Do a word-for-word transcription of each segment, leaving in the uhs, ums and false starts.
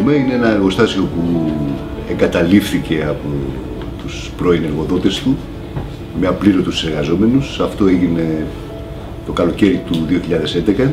Βιομέ είναι ένα εργοστάσιο που εγκαταλείφθηκε από τους πρώην εργοδότες του με απλήρωτους εργαζόμενους. Αυτό έγινε το καλοκαίρι του δύο χιλιάδες έντεκα.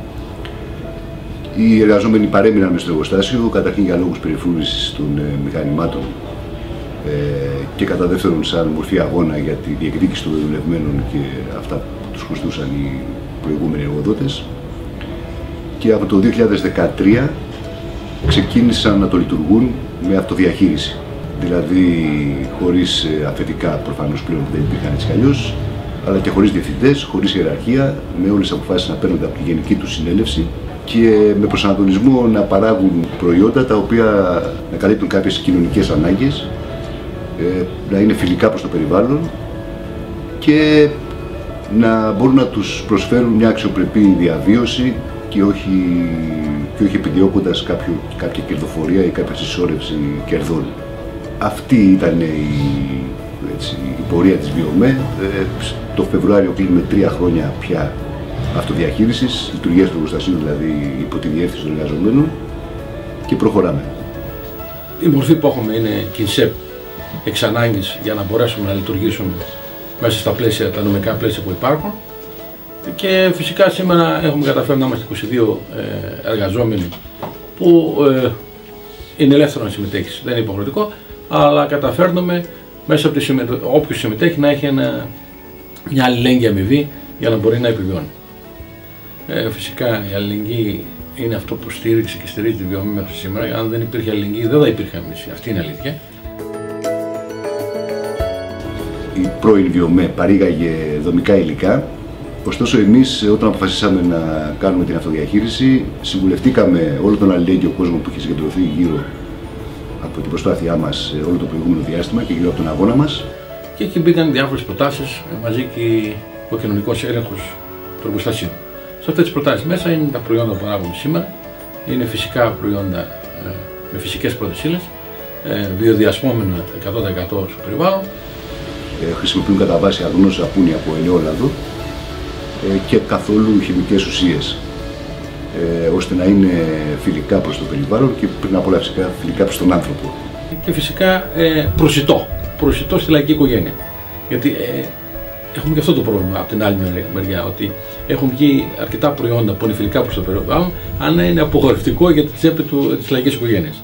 Οι εργαζόμενοι παρέμειναν μες στο εργοστάσιο, καταρχήν για λόγους περιφρούρησης των ε, μηχανημάτων ε, και κατά δεύτερον σαν μορφή αγώνα για τη διεκδίκηση των δουλευμένων και αυτά που τους χρωστούσαν οι προηγούμενοι εργοδότες. Και από το δύο χιλιάδες δεκατρία ξεκίνησαν να το λειτουργούν με αυτοδιαχείριση. Δηλαδή χωρίς αφεντικά, προφανώς πλέον δεν υπήρχαν έτσι κι αλλιώς, αλλά και χωρίς διευθυντές, χωρίς ιεραρχία, με όλες τις αποφάσεις να παίρνονται από τη γενική του συνέλευση και με προσανατολισμό να παράγουν προϊόντα τα οποία να καλύπτουν κάποιες κοινωνικές ανάγκες, να είναι φιλικά προς το περιβάλλον και να μπορούν να τους προσφέρουν μια αξιοπρεπή διαβίωση και όχι, και όχι επιδιώκοντας κάποιο, κάποια κερδοφορία ή κάποια συσσόρευση κερδών. Αυτή ήταν η, έτσι, η πορεία της Βιομέ. Ε, το Φεβρουάριο κλείνουμε τρία χρόνια πια αυτοδιαχείρισης, λειτουργίας του εργοστασίου δηλαδή υπό τη διεύθυνση των εργαζομένων και προχωράμε. Η μορφή που έχουμε είναι κινσέπ εξ ανάγκης για να μπορέσουμε να λειτουργήσουμε μέσα στα πλαίσια, τα νομικά πλαίσια που υπάρχουν. Και φυσικά σήμερα έχουμε καταφέρει να είμαστε είκοσι δύο ε, εργαζόμενοι που ε, είναι ελεύθερο να συμμετέχει, δεν είναι υποχρεωτικό, αλλά καταφέρνουμε μέσα από τη συμμετοχή, όποιος συμμετέχει να έχει ένα, μια αλληλέγγυα αμοιβή για να μπορεί να επιβιώνει. Ε, φυσικά η αλληλεγγύη είναι αυτό που στήριξε και στηρίζει τη Βιομέ μέχρι σήμερα. Αν δεν υπήρχε αλληλεγγύη δεν θα υπήρχε εμείς. Αυτή είναι η αλήθεια. Η πρώην Βιομέ παρήγαγε δομικά υλικά. Ωστόσο, εμείς όταν αποφασίσαμε να κάνουμε την αυτοδιαχείριση, συμβουλευτήκαμε όλο τον αλληλέγγυο κόσμο που είχε συγκεντρωθεί γύρω από την προσπάθειά μας όλο το προηγούμενο διάστημα και γύρω από τον αγώνα μας. Και εκεί μπήκαν διάφορες προτάσεις μαζί και ο κοινωνικός έλεγχος του εργοστασίου. Σε αυτές τις προτάσεις μέσα είναι τα προϊόντα που παράγουμε σήμερα. Είναι φυσικά προϊόντα ε, με φυσικές πρώτες ύλες, ε, βιοδιασπόμενα εκατό τοις εκατό στο περιβάλλον. Ε, χρησιμοποιούν κατά βάση αγνό σαπούνι από ελαιόλαδο και καθόλου χημικές ουσίες, ε, ώστε να είναι φιλικά προς το περιβάλλον και πριν απ' όλα φυσικά φιλικά προς τον άνθρωπο. Και φυσικά ε, προσιτό, προσιτό στη λαϊκή οικογένεια. Γιατί ε, έχουμε και αυτό το πρόβλημα από την άλλη μεριά, ότι έχουν βγει αρκετά προϊόντα που είναι φιλικά προς το περιβάλλον, αν είναι απογορευτικό για τη τσέπη του, της λαϊκής οικογένειας.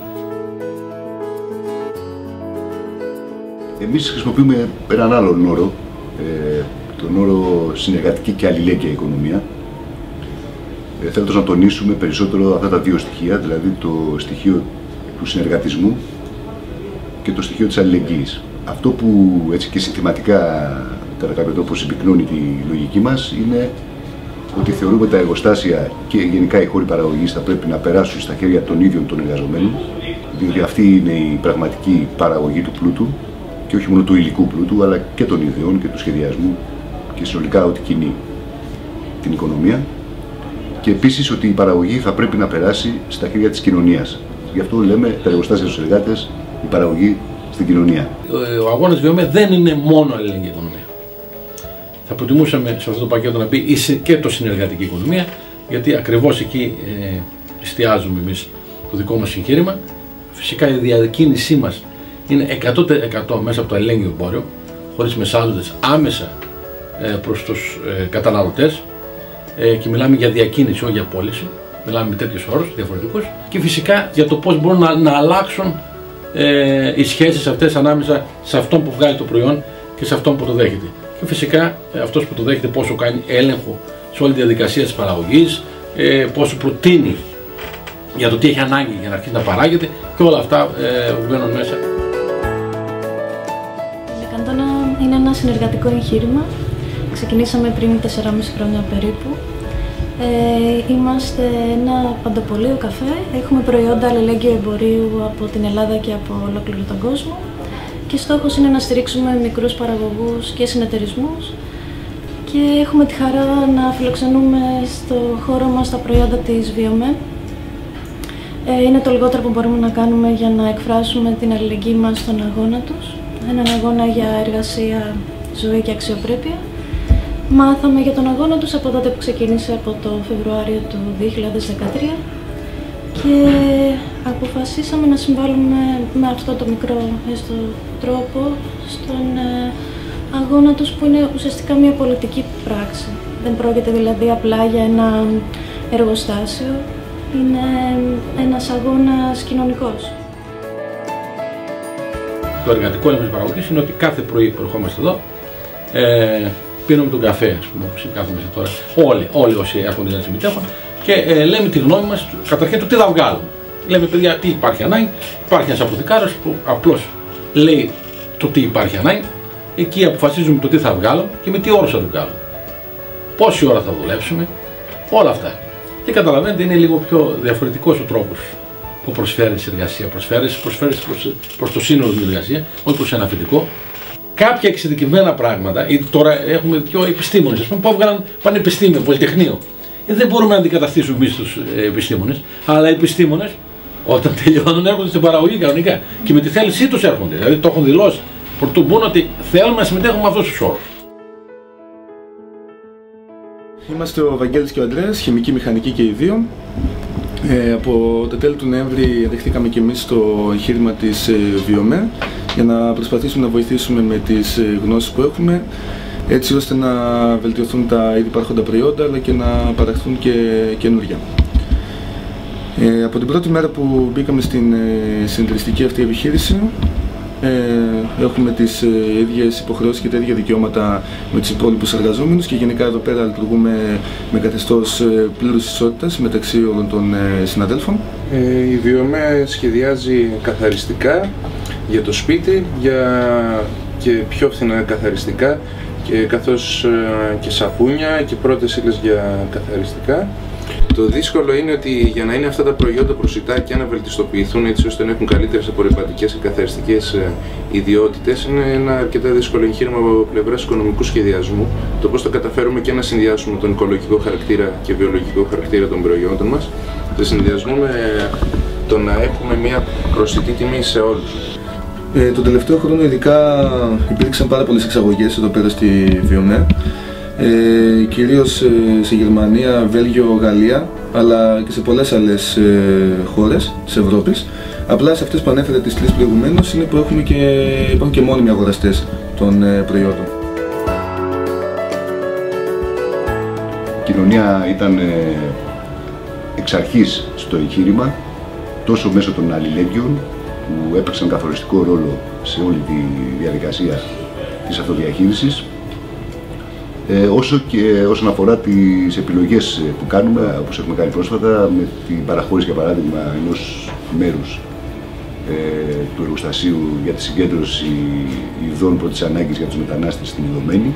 Εμείς χρησιμοποιούμε έναν άλλον όρο, ε, τον όρο συνεργατική και αλληλέγγυα οικονομία, ε, θέλοντας να τονίσουμε περισσότερο αυτά τα δύο στοιχεία, δηλαδή το στοιχείο του συνεργατισμού και το στοιχείο της αλληλεγγύης. Αυτό που έτσι και συνθηματικά κατά κάποιο τρόπο συμπυκνώνει τη λογική μας είναι ότι θεωρούμε τα εργοστάσια και γενικά οι χώροι παραγωγής θα πρέπει να περάσουν στα χέρια των ίδιων των εργαζομένων, διότι αυτή είναι η πραγματική παραγωγή του πλούτου και όχι μόνο του υλικού πλούτου, αλλά και των ιδεών και του σχεδιασμού και συνολικά ό,τι κινεί την οικονομία. Και επίσης ότι η παραγωγή θα πρέπει να περάσει στα χέρια της κοινωνίας. Γι' αυτό λέμε τα εργοστάσια στους εργάτες, η παραγωγή στην κοινωνία. Ο αγώνας Βιομέ δεν είναι μόνο αλληλεγγύη οικονομία. Θα προτιμούσαμε σε αυτό το πακέτο να μπει και το συνεργατική οικονομία, γιατί ακριβώς εκεί ε, εστιάζουμε εμείς το δικό μας εγχείρημα. Φυσικά η διακίνησή μας είναι εκατό τοις εκατό μέσα από το αλληλέγγυο εμπόριο, χωρίς μεσάζοντες, άμεσα ε, προς τους ε, καταναλωτές, ε, και μιλάμε για διακίνηση, όχι για πώληση. Μιλάμε με τέτοιους όρους διαφορετικούς και φυσικά για το πώς μπορούν να, να αλλάξουν ε, οι σχέσεις αυτές ανάμεσα σε αυτόν που βγάζει το προϊόν και σε αυτόν που το δέχεται. Και φυσικά ε, αυτός που το δέχεται πόσο κάνει έλεγχο σε όλη τη διαδικασία της παραγωγής, ε, πόσο προτείνει για το τι έχει ανάγκη για να αρχίσει να παράγεται και όλα αυτά ε, βγαίνουν μέσα. Η Λεκαντόνα είναι ένα συνεργατικό εγχείρημα. Ξεκινήσαμε πριν τέσσερα και μισό χρόνια περίπου. Ε, είμαστε ένα παντοπωλείο καφέ. Έχουμε προϊόντα αλληλέγγυου εμπορίου από την Ελλάδα και από ολόκληρο τον κόσμο. Και στόχος είναι να στηρίξουμε μικρούς παραγωγούς και συνεταιρισμούς. Και έχουμε τη χαρά να φιλοξενούμε στο χώρο μας τα προϊόντα της Βιομέ. Ε, είναι το λιγότερο που μπορούμε να κάνουμε για να εκφράσουμε την αλληλεγγύη μας στον αγώνα τους. Έναν αγώνα για εργασία, ζωή και αξιοπρέπεια. Μάθαμε για τον αγώνα τους από τότε που ξεκίνησε από το Φεβρουάριο του δύο χιλιάδες δεκατρία και αποφασίσαμε να συμβάλλουμε με αυτό το μικρό έστω τρόπο στον ε, αγώνα τους, που είναι ουσιαστικά μια πολιτική πράξη. Δεν πρόκειται δηλαδή απλά για ένα εργοστάσιο, είναι ένας αγώνας κοινωνικός. Το εργατικό έλεγχο της παραγωγής είναι ότι κάθε πρωί που ερχόμαστε εδώ, ε, πίνουμε τον καφέ, ας πούμε, όπως κάθομαστε τώρα, όλοι, όλοι όσοι έρχονται να συμμετέχουν, και ε, λέμε τη γνώμη μας, καταρχήν το τι θα βγάλουμε. Λέμε, παιδιά, τι υπάρχει ανάγκη. Υπάρχει ένας αποθηκάριος που απλώς λέει το τι υπάρχει ανάγκη. Εκεί αποφασίζουμε το τι θα βγάλουμε και με τι όρους θα το βγάλουμε. Πόση ώρα θα δουλέψουμε, όλα αυτά. Και καταλαβαίνετε, είναι λίγο πιο διαφορετικός ο τρόπος που προσφέρεις εργασία. Προσφέρεις, προσφέρεις προς, προς το σύνολο την εργασία, όχι προς ένα αφεντικό. Κάποια εξειδικευμένα πράγματα, τώρα έχουμε δύο επιστήμονες, ας πούμε, που έβγαλαν πανεπιστήμιο, πολυτεχνείο. Ε, δεν μπορούμε να αντικαταστήσουμε εμείς τους ε, επιστήμονες, αλλά οι επιστήμονες όταν τελειώνουν έρχονται στην παραγωγή κανονικά και με τη θέλησή τους έρχονται. Δηλαδή το έχουν δηλώσει προτού μπουν ότι θέλουμε να συμμετέχουμε με αυτούς τους όρους. Είμαστε ο Βαγγέλης και ο Ανδρέας, χημική μηχανική και οι δύο. Ε, από τα τέλη του Νοέμβρη δεχτήκαμε και εμείς το εγχείρημα της ε, Βιομέ για να προσπαθήσουμε να βοηθήσουμε με τις ε, γνώσεις που έχουμε, έτσι ώστε να βελτιωθούν τα ήδη υπάρχοντα προϊόντα αλλά και να παραχθούν και καινούργια. Ε, από την πρώτη μέρα που μπήκαμε στην ε, συνεταιριστική αυτή επιχείρηση, ε, έχουμε τις ε, ίδιες υποχρεώσεις και τα ίδια δικαιώματα με τους υπόλοιπους εργαζόμενους και γενικά εδώ πέρα λειτουργούμε με καθεστώς ε, πλήρους ισότητας μεταξύ όλων των ε, συναδέλφων. Ε, η Βιομέ σχεδιάζει καθαριστικά για το σπίτι για και πιο φθηνά καθαριστικά, και καθώς ε, και σαπούνια και πρώτες ύλες για καθαριστικά. Το δύσκολο είναι ότι για να είναι αυτά τα προϊόντα προσιτά και να βελτιστοποιηθούν έτσι ώστε να έχουν καλύτερες απορριπαντικές και καθαριστικές ιδιότητες, είναι ένα αρκετά δύσκολο εγχείρημα από πλευράς οικονομικού σχεδιασμού. Το πώς θα καταφέρουμε και να συνδυάσουμε τον οικολογικό χαρακτήρα και βιολογικό χαρακτήρα των προϊόντων μας, σε συνδυασμό με το να έχουμε μια προσιτή τιμή σε όλους. Ε, τον τελευταίο χρόνο ειδικά υπήρξαν πάρα πολλές εξαγωγές εδώ πέρα στη Βιομέ. Ε, κυρίως ε, σε Γερμανία, Βέλγιο, Γαλλία, αλλά και σε πολλές άλλες ε, χώρες της Ευρώπης. Απλά σε αυτές που ανέφερε τις τρεις προηγουμένως είναι που έχουμε και, υπάρχουν και μόνιμοι αγοραστές των ε, προϊόντων. Η κοινωνία ήταν ε, εξ αρχής στο εγχείρημα, τόσο μέσω των αλληλέγγυων που έπαιξαν καθοριστικό ρόλο σε όλη τη διαδικασία της αυτοδιαχείρισης, Ε, όσο και όσον αφορά τις επιλογές που κάνουμε, όπως έχουμε κάνει πρόσφατα, με την παραχώρηση για παράδειγμα ενός μέρους ε, του εργοστασίου για τη συγκέντρωση ειδών πρώτης ανάγκης για τους μετανάστες στην Ιδωμένη.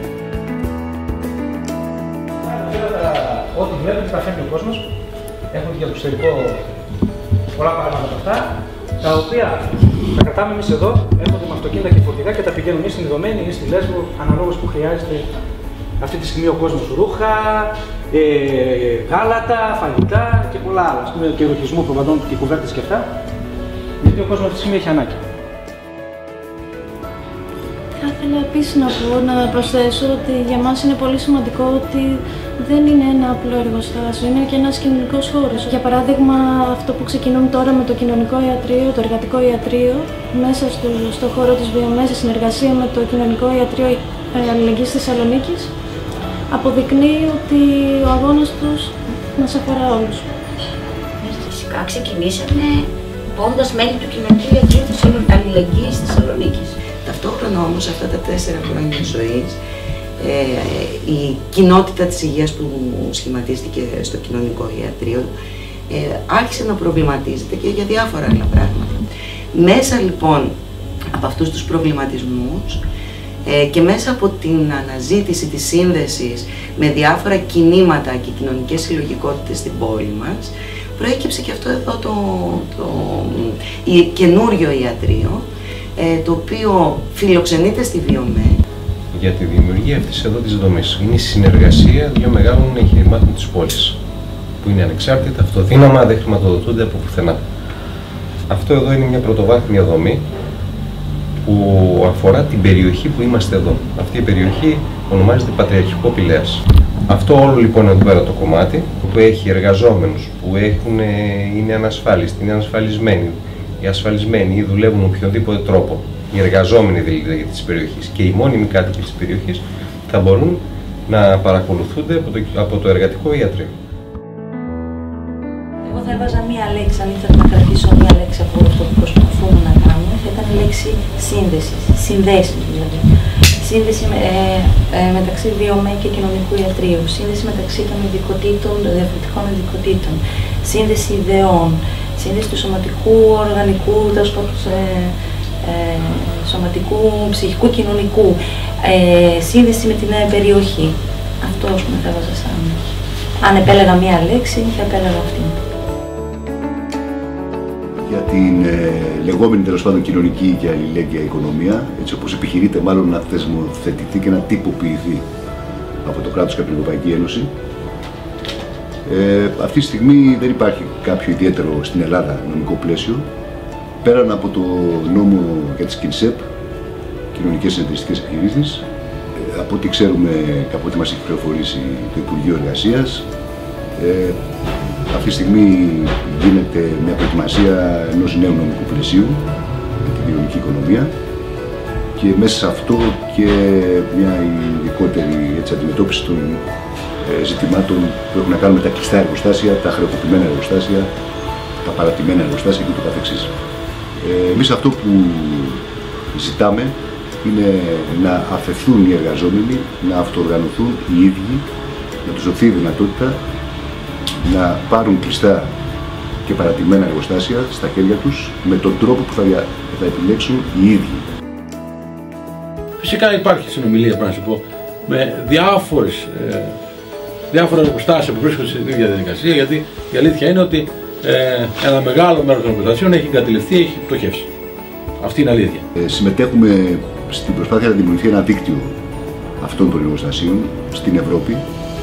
Ό,τι βλέπετε παθαίνει ο κόσμος, έχουμε και για το εξωτερικό πολλά πράγματα από αυτά, τα οποία τα κρατάμε εμείς εδώ, έρχονται με αυτοκίνητα και φορτηγά και τα πηγαίνουν ή στην Ιδωμένη ή στη Λέσβο, αναλόγως που χρειάζεται αυτή τη στιγμή ο κόσμος, ρούχα, ε, γάλατα, φαγητά και πολλά άλλα, ας πούμε, και ρουχισμό προβατών και κουβέρτες και αυτά, γιατί ο κόσμος αυτή τη στιγμή έχει ανάγκη. Θα ήθελα επίσης να πω, να προσθέσω ότι για μας είναι πολύ σημαντικό ότι δεν είναι ένα απλό εργοστάσιο, είναι και ένας κοινωνικός χώρος. Για παράδειγμα, αυτό που ξεκινούν τώρα με το κοινωνικό ιατρείο, το εργατικό ιατρείο, μέσα στο, στο χώρο της Βιομέ, σε συνεργασία με το κοινωνικό ιατρείο Αλληλεγγύης της Θεσσαλονίκης, αποδεικνύει ότι ο αγώνας τους μας αφορά όλους. Φυσικά ξεκινήσαμε πόντας μέλη του κοινωνικού ιατρείου της Αλληλεγγύης της Θεσσαλονίκης. Ταυτόχρονα όμως αυτά τα τέσσερα χρόνια ζωής, ε, η κοινότητα της υγείας που σχηματίστηκε στο κοινωνικό ιατρείο ε, άρχισε να προβληματίζεται και για διάφορα άλλα πράγματα. Μέσα λοιπόν από αυτούς τους προβληματισμούς ε, και μέσα από την αναζήτηση της σύνδεσης με διάφορα κινήματα και κοινωνικές συλλογικότητες στην πόλη μας, προέκυψε και αυτό εδώ το, το, το καινούριο ιατρείο, το οποίο φιλοξενείται στη Βιομέ. Για τη δημιουργία αυτής εδώ της δομής είναι η συνεργασία δύο μεγάλων εγχειρημάτων της πόλης, που είναι ανεξάρτητα, αυτοδύναμα, δεν χρηματοδοτούνται από πουθενά. Αυτό εδώ είναι μια πρωτοβάθμια δομή που αφορά την περιοχή που είμαστε εδώ. Αυτή η περιοχή ονομάζεται Πατριαρχικό Πηλέας. Αυτό όλο λοιπόν εδώ πέρα το κομμάτι που έχει εργαζόμενους, που έχουν, είναι ανασφάλιστοι, είναι ανασφαλισμένοι, οι ασφαλισμένοι ή δουλεύουν με οποιονδήποτε τρόπο, οι εργαζόμενοι δηλαδή της περιοχής και οι μόνιμοι κάτοικοι της περιοχής θα μπορούν να παρακολουθούνται από το, από το εργατικό ιατρείο. Εγώ θα έβαζα μία λέξη, αν ήθελα να κρατήσω μία λέξη από αυτό που προσπαθούμε να κάνουμε, θα ήταν η λέξη σύνδεση, συνδέσεις δηλαδή. Σύνδεση με, ε, ε, μεταξύ βιομέ και κοινωνικού ιατρείου, σύνδεση μεταξύ των ειδικοτήτων, των διαφορετικών ειδικοτήτων, σύνδεση ιδεών, σύνδεση του σωματικού, οργανικού, τέλος πάντων, ε, ε, σωματικού, ψυχικού, κοινωνικού, ε, σύνδεση με την ε, περιοχή. Αυτό ας πούμε θα έβαζα σαν. Αν επέλεγα μία λέξη, θα επέλεγα αυτή. Για την ε, λεγόμενη τέλος πάντων κοινωνική και αλληλέγγυα οικονομία, έτσι όπως επιχειρείται μάλλον να θεσμοθετηθεί και να τυποποιηθεί από το κράτος και από την Ευρωπαϊκή Ένωση. Ε, αυτή τη στιγμή δεν υπάρχει κάποιο ιδιαίτερο στην Ελλάδα νομικό πλαίσιο, πέραν από το νόμο για τις ΚΙΝΣΕΠ, κοινωνικές συνεταιριστικές επιχειρήσεις. Ε, από ό,τι ξέρουμε και από ό,τι μας έχει πληροφορήσει το Υπουργείο Εργασίας, ε, αυτή τη στιγμή γίνεται μια προετοιμασία ενός νέου νομικού πλαισίου για την κοινωνική οικονομία και μέσα σε αυτό και μια ειδικότερη έτσι, αντιμετώπιση των ε, ζητημάτων που έχουν να κάνουν με τα κλειστά εργοστάσια, τα χρεοκοπημένα εργοστάσια, τα παρατημένα εργοστάσια και το καθεξής. Ε, εμείς αυτό που ζητάμε είναι να αφαιθούν οι εργαζόμενοι, να αυτοοργανωθούν οι ίδιοι, να τους δοθεί η δυνατότητα να πάρουν κλειστά και παρατημένα εργοστάσια στα χέρια τους με τον τρόπο που θα, δια... θα επιλέξουν οι ίδιοι. Φυσικά υπάρχει συνομιλία, πρέπει να σου πω, με διάφορες, ε, διάφορα εργοστάσια που βρίσκονται στην ίδια διαδικασία, γιατί η αλήθεια είναι ότι ε, ένα μεγάλο μέρος των εργοστασίων έχει εγκατελειφθεί, έχει πτωχεύσει. Αυτή είναι αλήθεια. Ε, συμμετέχουμε στην προσπάθεια να δημιουργηθεί ένα δίκτυο αυτών των εργοστασίων στην Ευρώπη.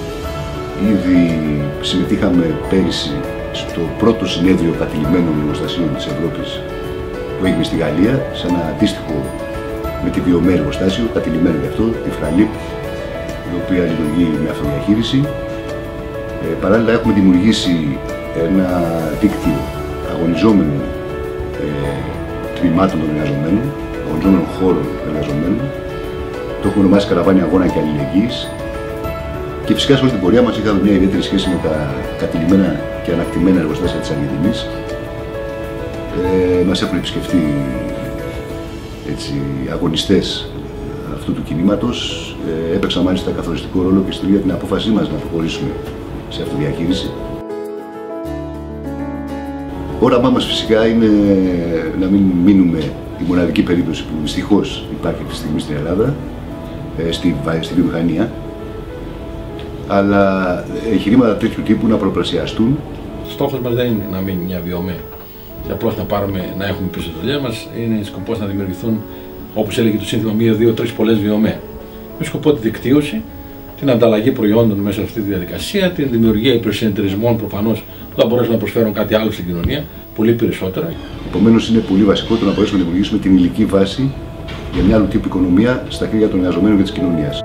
Ήδη συμμετείχαμε πέρυσι στο πρώτο συνέδριο κατηλημμένων εργοστασίων της Ευρώπης που έγινε στη Γαλλία, σε ένα αντίστοιχο με τη βιομέ εργοστάσιο, κατηλημμένο γι' αυτό, τη Φραλίπ, η οποία λειτουργεί με αυτοδιαχείριση. Ε, παράλληλα έχουμε δημιουργήσει ένα δίκτυο αγωνιζόμενων ε, τμήματων των εργαζομένων, αγωνιζόμενων χώρων εργαζομένων. Το έχουμε ονομάσει Καραβάνι Αγώνα και Αλληλεγγύης. Και φυσικά σε όλη την πορεία μας είχαμε μια ιδιαίτερη σχέση με τα κατηλημμένα και ανακτημένα εργοστάσια της Αργεντινής. Ε, μας έχουν επισκεφτεί έτσι, αγωνιστές αυτού του κινήματος. Ε, έπαιξαν μάλιστα καθοριστικό ρόλο και στην ίδια την απόφασή μας να προχωρήσουμε σε αυτοδιαχείριση. Όραμά μας φυσικά είναι να μην μείνουμε η μοναδική περίπτωση που δυστυχώς υπάρχει αυτή τη στιγμή στην Ελλάδα, ε, στη, στη βιομηχανία, αλλά εγχειρήματα τέτοιου τύπου να προπλασιαστούν. Στόχος μας δεν είναι να μείνει μια βιομέ και απλώς να, πάρουμε, να έχουμε πίσω τη δουλειά μας. Είναι σκοπός να δημιουργηθούν, όπως έλεγε το σύνθημα, μία, δύο, τρεις πολλές βιομέ. Με σκοπό τη δικτύωση, την ανταλλαγή προϊόντων μέσα σε αυτή τη διαδικασία, την δημιουργία υπερσυνεταιρισμών προφανώς που θα μπορέσουν να προσφέρουν κάτι άλλο στην κοινωνία, πολύ περισσότερα. Επομένως, είναι πολύ βασικό το να μπορέσουμε να δημιουργήσουμε την υλική βάση για μια άλλου τύπου οικονομία στα χέρια των εργαζομένων και της κοινωνίας.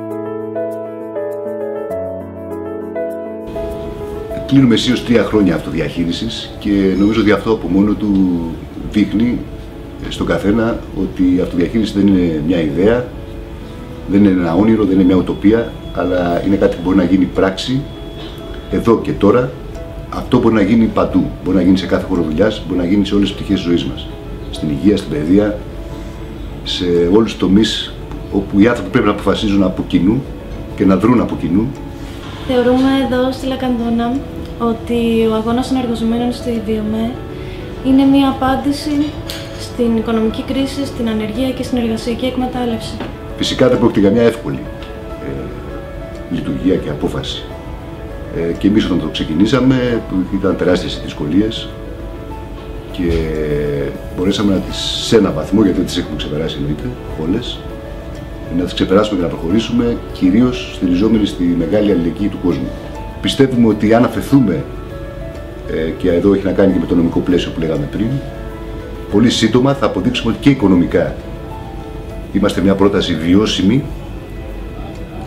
Κλείνουμε αισίως τρία χρόνια αυτοδιαχείρισης και νομίζω ότι αυτό από μόνο του δείχνει στον καθένα ότι η αυτοδιαχείριση δεν είναι μια ιδέα, δεν είναι ένα όνειρο, δεν είναι μια ουτοπία, αλλά είναι κάτι που μπορεί να γίνει πράξη εδώ και τώρα. Αυτό μπορεί να γίνει παντού. Μπορεί να γίνει σε κάθε χώρο δουλειάς, μπορεί να γίνει σε όλες τις πτυχές της ζωής μας. Στην υγεία, στην παιδεία, σε όλους τους τομείς όπου οι άνθρωποι πρέπει να αποφασίζουν από κοινού και να δρουν από κοινού. Θεωρούμε εδώ στη Λακαντούνα ότι ο αγώνας των εργαζομένων στη βιομέ είναι μια απάντηση στην οικονομική κρίση, στην ανεργία και στην εργασιακή εκμετάλλευση. Φυσικά δεν πρόκειται για μια εύκολη ε, λειτουργία και απόφαση. Ε, και εμείς όταν το ξεκινήσαμε ήταν τεράστιες οι δυσκολίες και μπορέσαμε να τις σε ένα βαθμό, γιατί δεν τις έχουμε ξεπεράσει εννοείται όλες, να τις ξεπεράσουμε και να προχωρήσουμε, κυρίως στηριζόμενοι στη μεγάλη αλληλεγγύη του κόσμου. Πιστεύουμε ότι αν αφαιθούμε, ε, και εδώ έχει να κάνει και με το νομικό πλαίσιο που λέγαμε πριν, πολύ σύντομα θα αποδείξουμε ότι και οικονομικά είμαστε μια πρόταση βιώσιμη και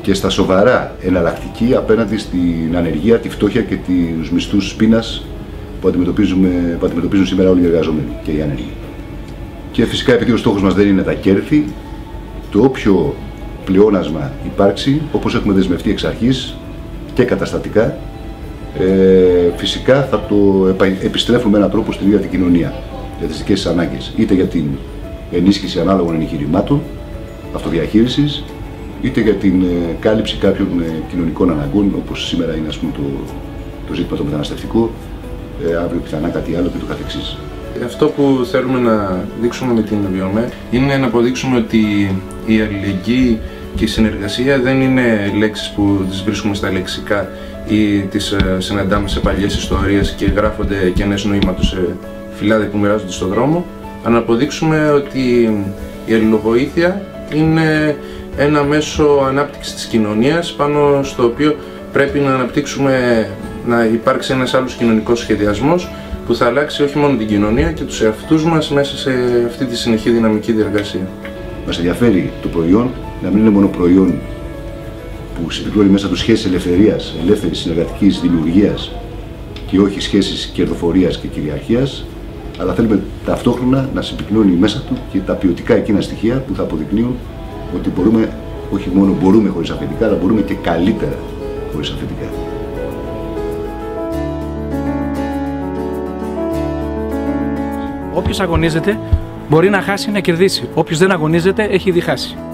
και στα σοβαρά εναλλακτική απέναντι στην ανεργία, τη φτώχεια και τους μισθούς πείνας που, αντιμετωπίζουμε, που αντιμετωπίζουν σήμερα όλοι οι εργαζόμενοι και οι άνεργοι. Και φυσικά, επειδή ο στόχος μας δεν είναι τα κέρδη, το όποιο πλεόνασμα υπάρξει, όπως έχουμε δεσμευτεί εξ αρχής και καταστατικά, ε, φυσικά θα το επιστρέφουμε με έναν τρόπο στην ίδια την κοινωνία για τις δικές της ανάγκες, είτε για την ενίσχυση ανάλογων εγχειρημάτων αυτοδιαχείρισης, είτε για την ε, κάλυψη κάποιων ε, κοινωνικών αναγκών, όπως σήμερα είναι, ας πούμε, το, το ζήτημα το μεταναστευτικό, ε, αύριο πιθανά κάτι άλλο και το καθεξής. Αυτό που θέλουμε να δείξουμε με την Βιομέ είναι να αποδείξουμε ότι η αλληλεγγύη και η συνεργασία δεν είναι λέξεις που τις βρίσκουμε στα λεξικά ή τις συναντάμε σε παλιές ιστορίες και γράφονται κενές νοήματος σε φυλάδια που μοιράζονται στον δρόμο, αλλά να αποδείξουμε ότι η αλληλοβοήθεια είναι ένα μέσο ανάπτυξης της κοινωνίας πάνω στο οποίο πρέπει να αναπτύξουμε, να υπάρξει ένας άλλος κοινωνικός σχεδιασμός που θα αλλάξει όχι μόνο την κοινωνία και τους εαυτούς μας μέσα σε αυτή τη συνεχή δυναμική διεργασία. Μας ενδιαφέρει το προϊόν να μην είναι μόνο προϊόν που συμπληρώνει μέσα του σχέσεις ελευθερίας, ελεύθερης συνεργατικής δημιουργίας και όχι σχέσεις κερδοφορίας και κυριαρχίας, αλλά θέλουμε ταυτόχρονα να συμπυκνώνει μέσα του και τα ποιοτικά εκείνα στοιχεία που θα αποδεικνύουν ότι μπορούμε, όχι μόνο μπορούμε χωρίς αφεντικά, αλλά μπορούμε και καλύτερα χωρίς αφεντικά. Όποιος αγωνίζεται μπορεί να χάσει ή να κερδίσει. Όποιος δεν αγωνίζεται έχει ήδη χάσει.